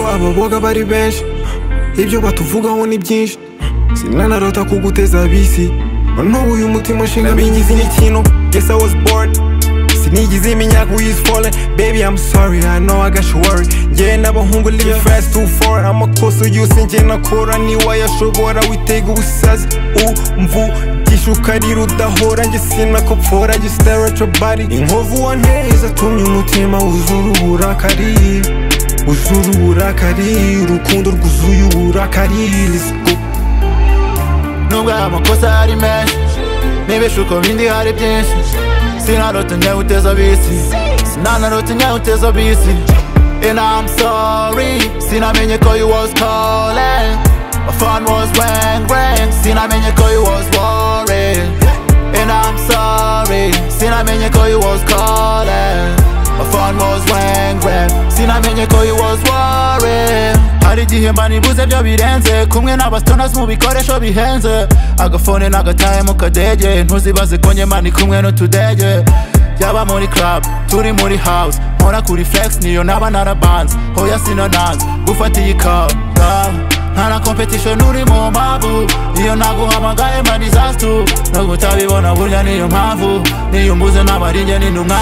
ababoga bari benshi, ibyo batuvugaho ni byinshi. Sinanarota kuguteza bisi, n'ubu uyu mutima nshinga bingize n'ikintu. Guess I was bored, sinigize imyaka who is falling. Baby I'm sorry, I know I got you worried. Njye n'abahungu live fast too far. Amakosa yose njye nakora niwayashobora witega ubusazi. Umvugisha ukarira udahora, njye sinakopfora, njye stare at your body. Inkovu wanteye zatumye umutima wuzura uburakari, wuzura uburakari, urukundo rwuzuye uburakari. Let's go. Nubwo amakosa ari menshi, n'ibishuko bindi hari byinshi. Sinarota nyawuteza bisi, sinanarota nyawuteza bisi. And I'm sorry, sinamenye ko you was calling. My phone was ring, sinamenye ko you was worried. And I'm sorry, sinamenye ko you was calling. My phone was ring, sinamenye ko you was worried. Hari igihe mba nibuze byo birenze, kumwe n'abastonas mu bikoresho bihenze. Agafone n'agataye mu kadege, ntuzibaze ko njye mba ndi kumwe n'utudege. Yaba muri club, turi muri house, nkora kuri flex niyo naba narabanze. Hoya sinonanze, gufata iyi call, ntana competition uri mu mpavu. Iyo naguhamagaye mba disaster, no gutabibona burya niyo mpamvu. Niyo mbuze nabari njye n'intumwa.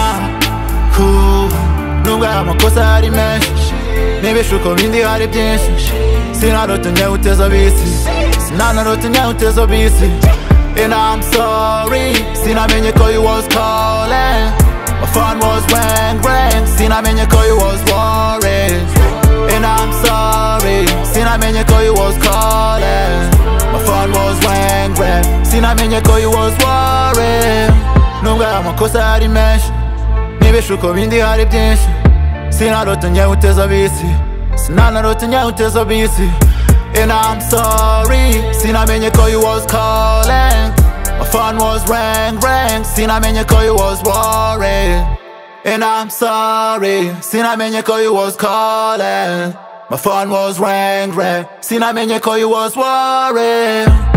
Nubwo amakosa ari menshi, n'ibishuko bindi hari byinshi. Sinarota nyawuteza bisi, sinanarota nyawuteza bisi. And I'm sorry, sinamenye ko you was calling. My phone was ring, sinamenye ko you was worried. And I'm sorry, sinamenye ko you was calling. My phone was ring, sinamenye ko you was worried. Nubwo amakosa ari menshi, n'ibishuko bindi hari byinshi. Sinarota nyawuteza bisi, sinanarota nyawuteza bisi. And I'm sorry, sinamenye ko you was calling. My phone was ring, sinamenye ko you was worried. And I'm sorry, sinamenye ko you was calling. My phone was ring, sinamenye ko you was worried.